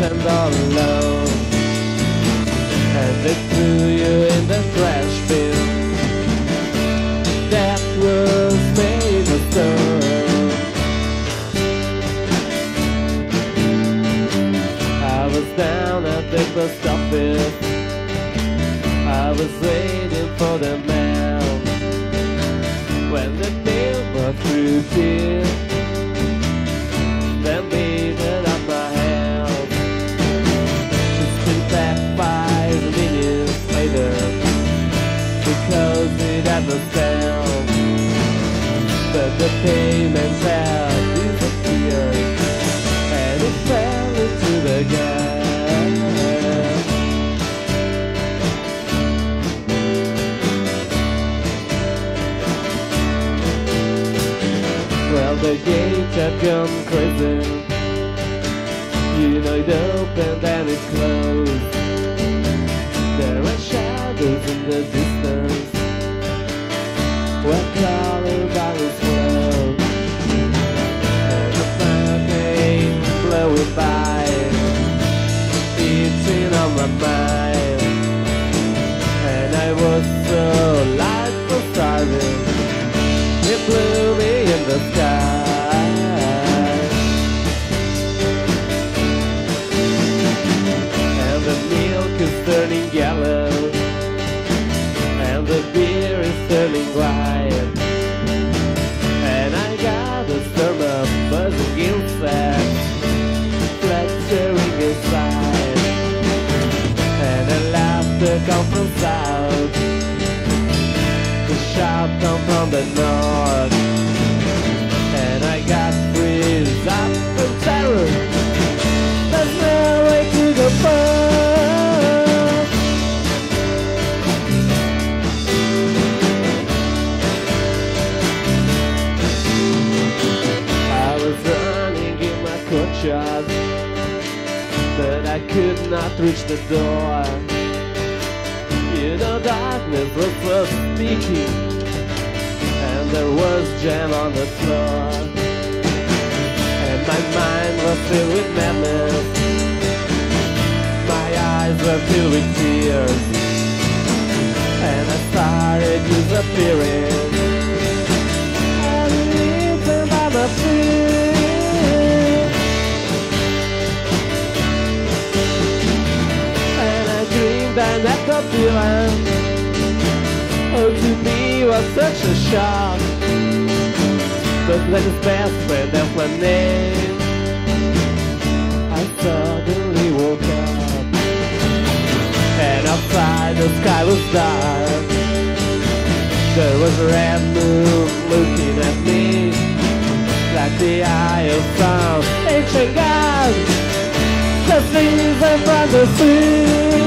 stand alone, and they threw you in the trash bin that was made of stone. I was down at the post office, I was waiting for the mail, when the mail brought through here, then made it up my house. Just been back 5 minutes later, because it had the sound, but the payment had disappeared, and it fell into the gas. Well, the gate had gone crazy, you know it opened and it closed. There are shadows in the distance where color bottles flow, and the fountain blowing by, eating on my mind, and I was so light for starving, it blew me in the sky. And the milk is turning yellow, and the beer is turning white, and I got a stomach buzzing inside, fluttering inside, and the laughter comes from south, the shout comes from the north, and I got freeze up from terror. There's no way to go back. I was running in my courtyard, but I could not reach the door. You know, darkness was so sticky, and there was jam on the floor, and my mind was filled with madness, my eyes were filled with tears, and I started disappearing, and living by my feet, and I dreamed I met the villain. Oh, to me was such a shock, but when his best friend left my name, I suddenly woke up, and outside the sky was dark. There was a red moon looking at me, like the eye of some ancient god that sees from the sea.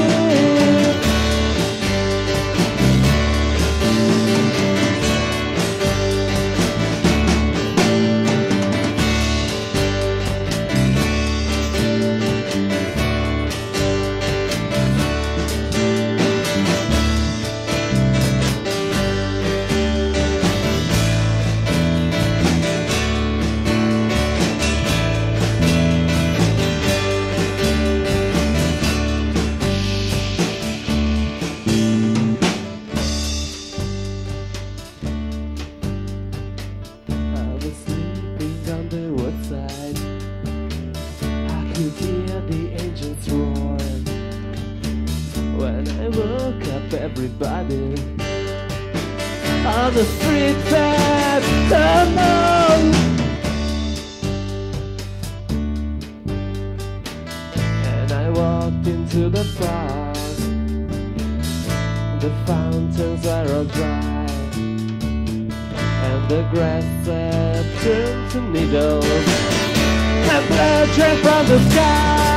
You hear the angels roar. When I woke up, everybody on the street said, "Turn on." And I walked into the park. The fountains were all dry, and the grass had turned to needles, and blood dripped from the sky.